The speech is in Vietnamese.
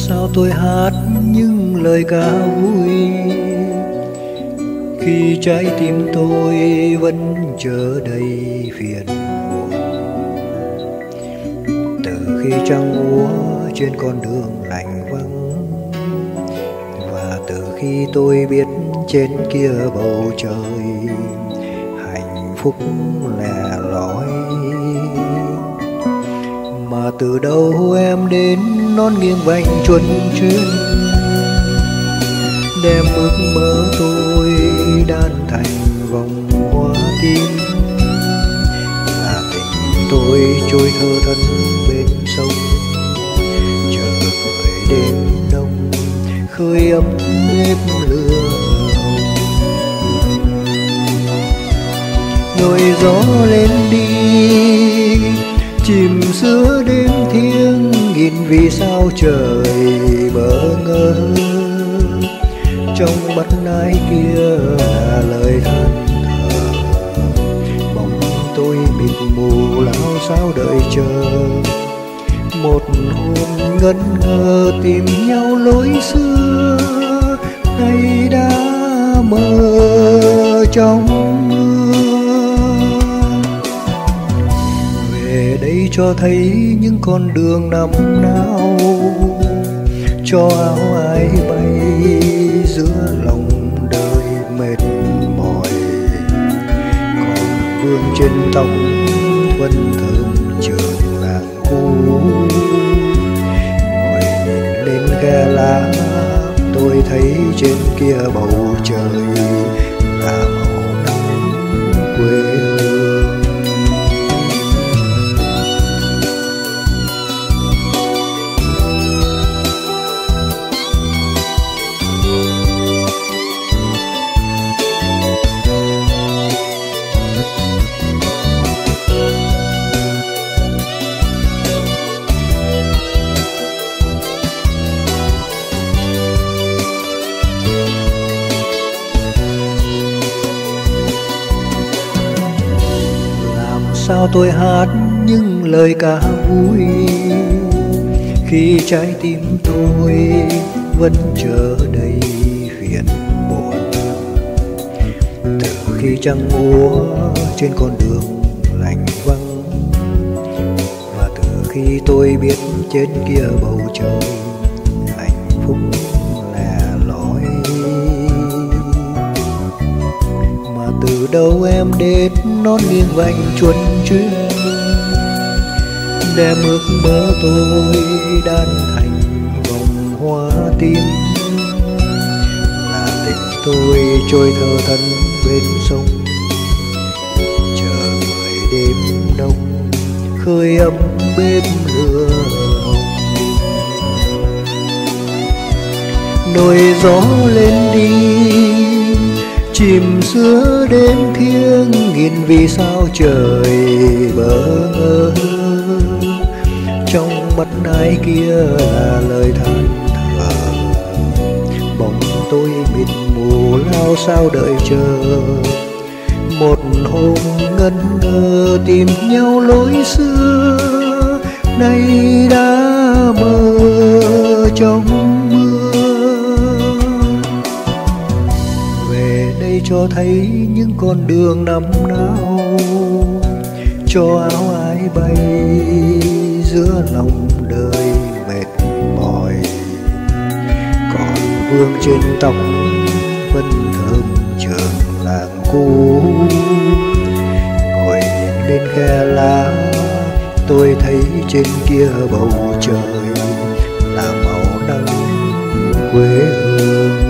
sao tôi hát những lời ca vui khi trái tim tôi vẫn chờ đầy phiền muộn? Từ khi trăng úa trên con đường lạnh vắng, và từ khi tôi biết trên kia bầu trời hạnh phúc lẻ loi, mà từ đâu em đến non nghiêng vành chuân chuyên, đem ước mơ tôi đan thành vòng hoa tím. Là tình tôi trôi thơ thẫn bên sông, chờ người đêm đông khơi ấm bếp lửa hồng. Rồi gió lên đi chìm giữa đêm thiêng, nghìn vì sao trời bỡ ngỡ. Trong mắt ai kia là lời than thở, bóng tôi mịt mù lao sao đợi chờ. Một hôm ngẩn ngơ tìm nhau lối xưa, nay đã mơ trong mưa. Về đây cho thấy những con đường năm nào, cho áo ai bay giữa lòng đời mệt mỏi. Còn vương trên tóc vẫn thơm trường làng cũ, ngồi nhìn lên khe lá tôi thấy trên kia bầu trời là màu nắng quê hương. Sao tôi hát những lời ca vui khi trái tim tôi vẫn chờ đầy phiền muộn? Từ khi trăng úa trên con đường lạnh vắng, và từ khi tôi biết trên kia bầu trời hạnh phúc lẻ loi, mà từ đâu em đến non nghiêng vành chuân chuyên, đem ước mơ tôi đan thành vòng hoa tím. Là tình tôi trôi thơ thẫn bên sông, chờ người đêm đông khơi ấm bếp lửa hồng. Nổi gió lên đi chìm giữa đêm thiêng, nghìn vì sao trời bỡ ngỡ. Trong mắt ai kia là lời than thở, bóng tôi mịt mù lao sao đợi chờ. Một hôm ngẩn ngơ tìm nhau lối xưa, nay đã mơ trong cho thấy những con đường năm nào, cho áo ai bay giữa lòng đời mệt mỏi. Còn vương trên tóc vẫn thơm trường làng cũ, ngồi nhìn lên khe lá tôi thấy trên kia bầu trời là màu nắng quê hương.